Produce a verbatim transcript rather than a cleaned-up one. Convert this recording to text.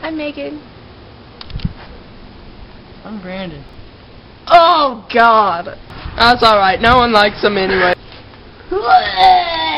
I'm Megan. I'm Brandon. Oh God. That's alright, no one likes him anyway.